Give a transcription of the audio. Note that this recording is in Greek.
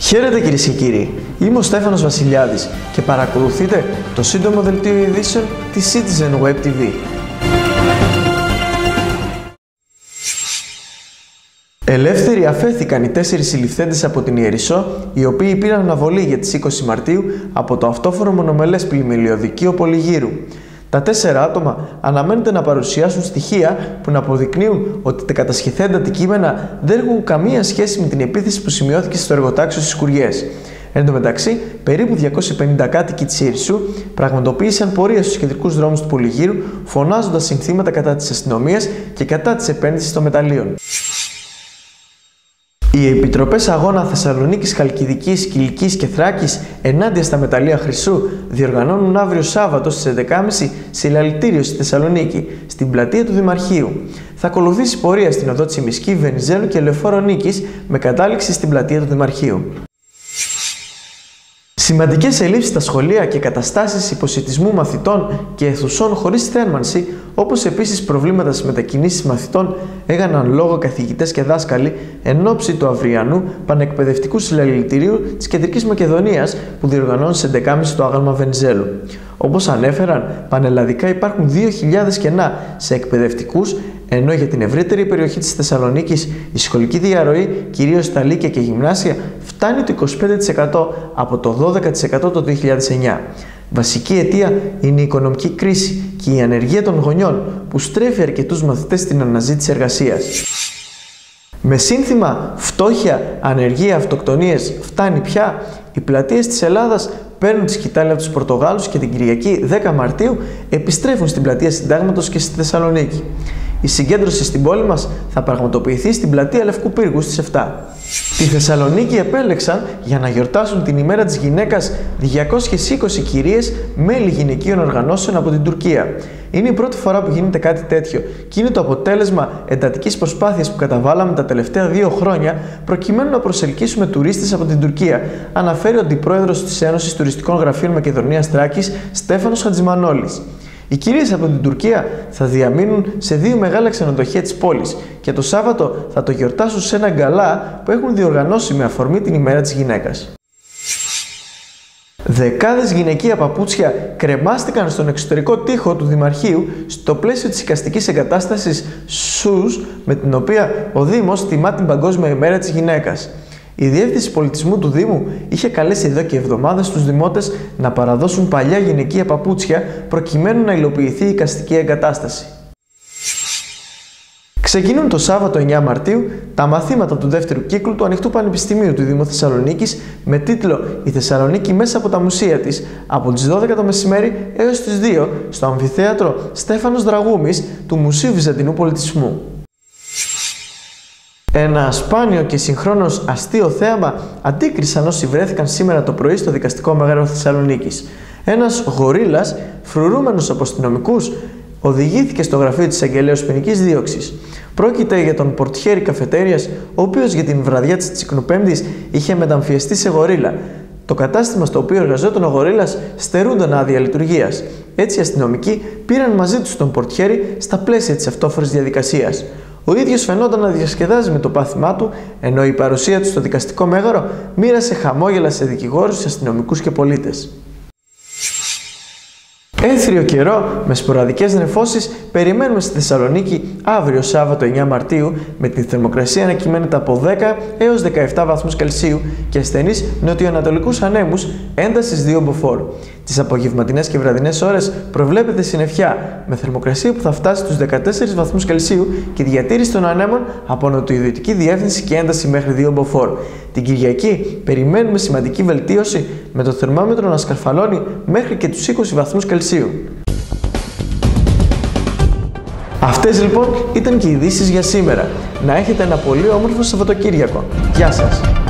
Χαίρετε κυρίες και κύριοι, είμαι ο Στέφανος Βασιλιάδης και παρακολουθείτε το σύντομο δελτίο ειδήσεων της Citizen Web TV. Ελεύθεροι αφέθηκαν οι 4 συλληφθέντες από την Ιερισσό, οι οποίοι πήραν αναβολή για τις 20 Μαρτίου από το αυτόφορο μονομελές πλημμυλιωδικείο Πολυγύρου. Τα 4 άτομα αναμένεται να παρουσιάσουν στοιχεία που να αποδεικνύουν ότι τα κατασχεθέντα αντικείμενα δεν έχουν καμία σχέση με την επίθεση που σημειώθηκε στο εργοτάξιο στις Σκουριές. Εν τω μεταξύ, περίπου 250 κάτοικοι της Ιερισσού πραγματοποίησαν πορεία στους κεντρικούς δρόμους του Πολυγύρου, φωνάζοντας συνθήματα κατά της αστυνομίας και κατά της επένδυσης των μεταλλίων. Οι επιτροπές αγώνα Θεσσαλονίκης, Χαλκιδικής, Κιλικής και Θράκης ενάντια στα μεταλλεία χρυσού διοργανώνουν αύριο Σάββατο στις 11.30 συλλαλητήριο στη Θεσσαλονίκη, στην πλατεία του Δημαρχείου. Θα ακολουθήσει πορεία στην οδό Τσιμισκή, Βενιζέλου και Λεωφόρο Νίκης με κατάληξη στην πλατεία του Δημαρχείου. Σημαντικές ελλείψεις στα σχολεία και καταστάσεις υποσιτισμού μαθητών και αιθουσών χωρίς θέρμανση, όπως επίσης προβλήματα στις μετακινήσεις μαθητών, έκαναν λόγο καθηγητές και δάσκαλοι εν ώψη του αυριανού πανεκπαιδευτικού συλλαλητηρίου της Κεντρικής Μακεδονίας που διοργανώνει στις 11.30 το άγαλμα Βενιζέλου. Όπως ανέφεραν, πανελλαδικά υπάρχουν 2.000 κενά σε εκπαιδευτικούς, ενώ για την ευρύτερη περιοχή της Θεσσαλονίκης η σχολική διαρροή, κυρίως στα λύκεια και γυμνάσια, φτάνει το 25% από το 12% το 2009. Βασική αιτία είναι η οικονομική κρίση και η ανεργία των γονιών που στρέφει αρκετούς μαθητές στην αναζήτηση εργασίας. Με σύνθημα «Φτώχεια, ανεργία, αυτοκτονίες φτάνει πια», οι πλατείες της Ελλάδας παίρνουν τη σκητάλη από τους Πορτογάλους και την Κυριακή 10 Μαρτίου επιστρέφουν στην πλατεία Συντάγματος και στη Θεσσαλονίκη. Η συγκέντρωση στην πόλη μας θα πραγματοποιηθεί στην πλατεία Λευκού Πύργου στις 7. Τη Θεσσαλονίκη επέλεξαν για να γιορτάσουν την ημέρα της γυναίκας 220 κυρίες μέλη γυναικείων οργανώσεων από την Τουρκία. Είναι η πρώτη φορά που γίνεται κάτι τέτοιο και είναι το αποτέλεσμα εντατικής προσπάθειας που καταβάλαμε τα τελευταία 2 χρόνια προκειμένου να προσελκύσουμε τουρίστες από την Τουρκία, αναφέρει ο αντιπρόεδρος της Ένωσης Τουριστικών Γραφείων Μακεδονίας Θράκης, Στέφανος Χατζημανόλης. Οι κυρίες από την Τουρκία θα διαμείνουν σε 2 μεγάλα ξενοδοχεία της πόλης και το Σάββατο θα το γιορτάσουν σε ένα γκαλά που έχουν διοργανώσει με αφορμή την ημέρα της γυναίκας. Δεκάδες γυναικεία παπούτσια κρεμάστηκαν στον εξωτερικό τοίχο του Δημαρχείου στο πλαίσιο της εικαστικής εγκατάστασης ΣΟΥΣ με την οποία ο Δήμος τιμά την Παγκόσμια ημέρα της γυναίκας. Η Διεύθυνση Πολιτισμού του Δήμου είχε καλέσει εδώ και εβδομάδες τους δημότες να παραδώσουν παλιά γυναικεία παπούτσια προκειμένου να υλοποιηθεί η εικαστική εγκατάσταση. Ξεκινούν το Σάββατο 9 Μαρτίου τα μαθήματα του δεύτερου κύκλου του Ανοιχτού Πανεπιστημίου του Δήμου Θεσσαλονίκης με τίτλο «Η Θεσσαλονίκη μέσα από τα μουσεία της» από τις 12 το μεσημέρι έως τις 2 στο Αμφιθέατρο Στέφανος Δραγούμης του Μουσείου Βυζαντινού Πολιτισμού. Ένα σπάνιο και συγχρόνως αστείο θέαμα αντίκρισαν όσοι βρέθηκαν σήμερα το πρωί στο δικαστικό μέγαρο Θεσσαλονίκης. Ένας γορίλας, φρουρούμενος από αστυνομικούς, οδηγήθηκε στο γραφείο της εισαγγελέως ποινικής δίωξης. Πρόκειται για τον πορτιέρη καφετέριας, ο οποίος για την βραδιά της Τσικνοπέμπτης είχε μεταμφιεστεί σε γορίλα. Το κατάστημα στο οποίο εργαζόταν ο γορίλας στερούνταν άδεια λειτουργίας. Έτσι οι αστυνομικοί πήραν μαζί τους τον πορτιέρη στα πλαίσια της αυτόφορης διαδικασίας. Ο ίδιος φαινόταν να διασκεδάζει με το πάθημά του, ενώ η παρουσία του στο δικαστικό μέγαρο μοίρασε χαμόγελα σε δικηγόρους, αστυνομικούς και πολίτες. Έθριο καιρό με σποραδικές νεφώσεις περιμένουμε στη Θεσσαλονίκη αύριο Σάββατο 9 Μαρτίου με την θερμοκρασία να κυμαίνεται από 10 έως 17 βαθμούς Κελσίου και ασθενείς νοτιοανατολικούς ανέμους έντασης 2 μποφόρ. Τις απογευματινές και βραδινές ώρες προβλέπεται συννεφιά με θερμοκρασία που θα φτάσει στους 14 βαθμούς Κελσίου και διατήρηση των ανέμων από νοτιοδυτική διεύθυνση και ένταση μέχρι 2 μποφόρ. Την Κυριακή περιμένουμε σημαντική βελτίωση με το θερμόμετρο να σκαρφαλώνει μέχρι και τους 20 βαθμούς Κελσίου. Αυτές λοιπόν ήταν και οι ειδήσεις για σήμερα. Να έχετε ένα πολύ όμορφο Σαββατοκύριακο. Γεια σας!